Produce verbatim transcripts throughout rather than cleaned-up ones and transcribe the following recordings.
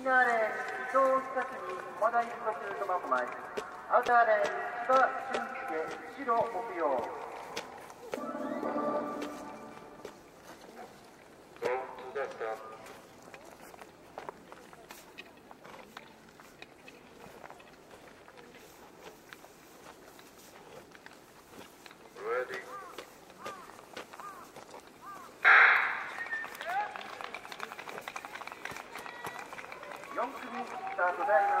ナーレーン、伊藤久志、駒大附属苫小牧。アウターレーン、千葉俊介、白木曜。よん組スタートであります。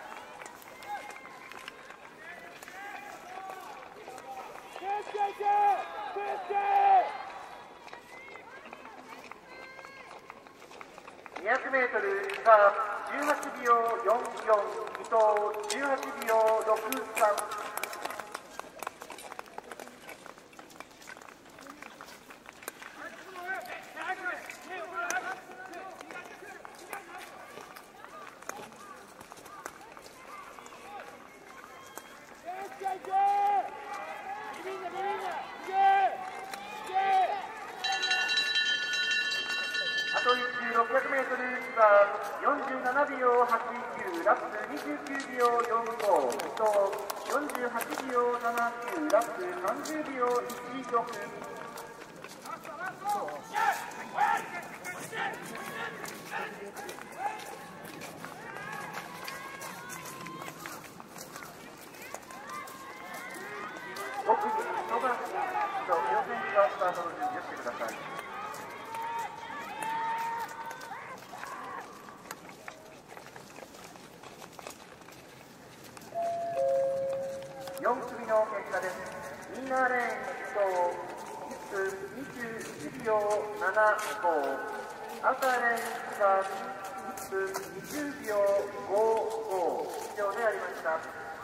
にひゃくメートルスタートじゅうはちびょうよんじゅうよん、伊藤じゅうはちびょうろくさん。あといっ周ろっぴゃくメートルスタートよんじゅうななびょうはちじゅう、ラップにじゅうきゅうびょうよんご、伊藤よんじゅうはちびょうななきゅう、ラップさんじゅうびょういちろく。ご組一番組と予選がスタートの準備をしてください。よん組の結果です。インナーレーン、伊藤いっぷんにじゅういちびょうななご、アウターレーン、千葉いっぷんにじゅうびょうごご、以上でありました。